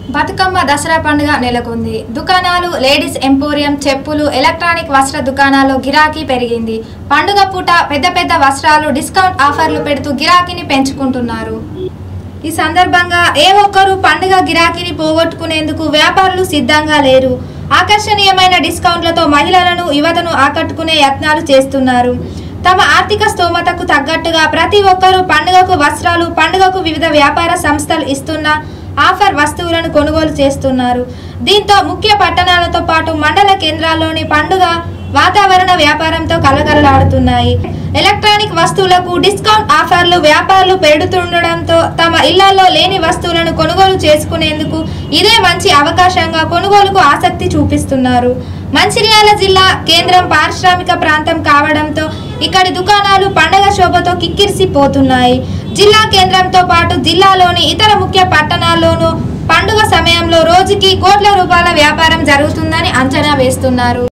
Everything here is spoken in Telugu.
బతుకమ్మ దసరా పండుగ నెలకొంది. దుకాణాలు, లేడీస్ ఎంపోరియం, చెప్పులు, ఎలక్ట్రానిక్ వస్త్ర దుకాణాల్లో గిరాకీ పెరిగింది. పండుగ పూట పెద్ద పెద్ద వస్త్రాలు డిస్కౌంట్ ఆఫర్లు పెడుతూ గిరాకీని పెంచుకుంటున్నారు. ఈ సందర్భంగా ఏ ఒక్కరూ పండుగ గిరాకీని పోగొట్టుకునేందుకు వ్యాపారులు సిద్ధంగా లేరు. ఆకర్షణీయమైన డిస్కౌంట్లతో మహిళలను, యువతను ఆకట్టుకునే యత్నాలు చేస్తున్నారు. తమ ఆర్థిక స్తోమతకు తగ్గట్టుగా ప్రతి ఒక్కరూ పండుగకు వస్త్రాలు, పండుగకు వివిధ వ్యాపార సంస్థలు ఇస్తున్న ఆఫర్ వస్తువులను కొనుగోలు చేస్తున్నారు. దీంతో ముఖ్య పట్టణాలతో పాటు మండల కేంద్రాల్లోని పండుగ వాతావరణ వ్యాపారంతో కలకలలాడుతున్నాయి. ఎలక్ట్రానిక్ వస్తువులకు డిస్కౌంట్ ఆఫర్లు వ్యాపారులు పెడుతుండడంతో తమ ఇళ్లలో లేని వస్తువులను కొనుగోలు చేసుకునేందుకు ఇదే మంచి అవకాశంగా కొనుగోలుకు ఆసక్తి చూపిస్తున్నారు. మంచిర్యాల జిల్లా కేంద్రం పారిశ్రామిక ప్రాంతం కావడంతో ఇక్కడి దుకాణాలు పండగ శోభతో కిక్కిరిసిపోతున్నాయి. జిల్లా కేంద్రంతో పాటు జిల్లాలోని ఇతర ముఖ్య పట్టణాల్లోనూ పండుగ సమయంలో రోజుకి కోట్ల రూపాయల వ్యాపారం జరుగుతుందని అంచనా వేస్తున్నారు.